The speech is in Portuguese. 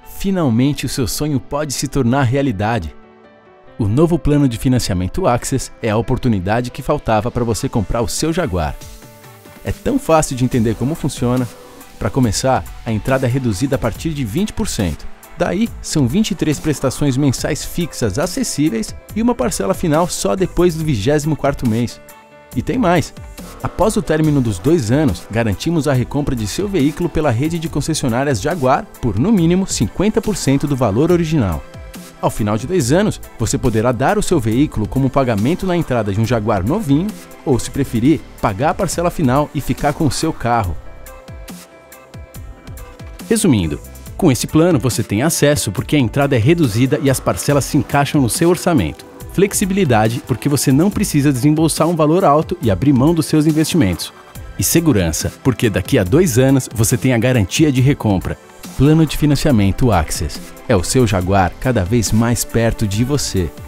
Finalmente o seu sonho pode se tornar realidade. O novo plano de financiamento Access é a oportunidade que faltava para você comprar o seu Jaguar. É tão fácil de entender como funciona. Para começar, a entrada é reduzida a partir de 20%. Daí, são 23 prestações mensais fixas acessíveis e uma parcela final só depois do 24º mês. E tem mais! Após o término dos 2 anos, garantimos a recompra de seu veículo pela rede de concessionárias Jaguar por, no mínimo, 50% do valor original. Ao final de 2 anos, você poderá dar o seu veículo como pagamento na entrada de um Jaguar novinho ou, se preferir, pagar a parcela final e ficar com o seu carro. Resumindo, com esse plano você tem acesso porque a entrada é reduzida e as parcelas se encaixam no seu orçamento. Flexibilidade porque você não precisa desembolsar um valor alto e abrir mão dos seus investimentos. E segurança porque daqui a 2 anos você tem a garantia de recompra. Plano de financiamento Access. É o seu Jaguar cada vez mais perto de você.